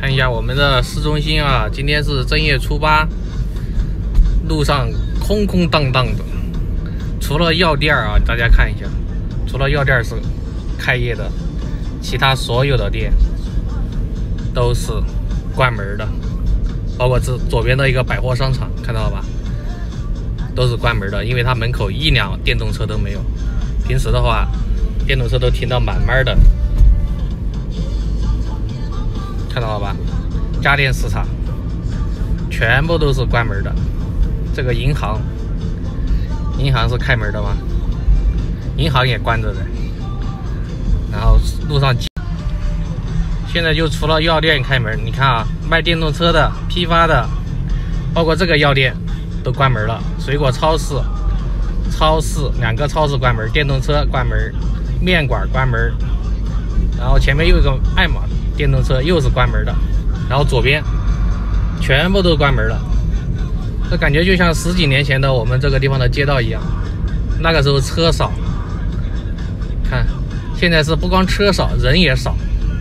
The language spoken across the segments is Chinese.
看一下我们的市中心啊，今天是正月初8，路上空空荡荡的，除了药店啊，大家看一下，除了药店是开业的，其他所有的店都是关门的，包括这左边的一个百货商场，看到了吧？都是关门的，因为它门口一辆电动车都没有。平时的话，电动车都停到满满的。看到了吧？家电市场全部都是关门的。这个银行是开门的吗？银行也关着的。然后路上现在就除了药店开门，你看啊，卖电动车的、批发的，包括这个药店都关门了。水果超市2个超市关门，电动车关门，面馆关门，然后前面又一个爱玛电动车又是关门的，然后左边全部都关门了。这感觉就像10几年前的我们这个地方的街道一样，那个时候车少，看现在是不光车少，人也少。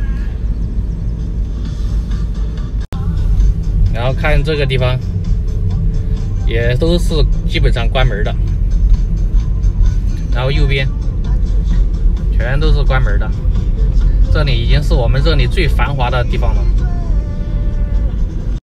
然后看这个地方也都是基本上关门的，然后右边全都是关门的。这里已经是我们这里最繁华的地方了。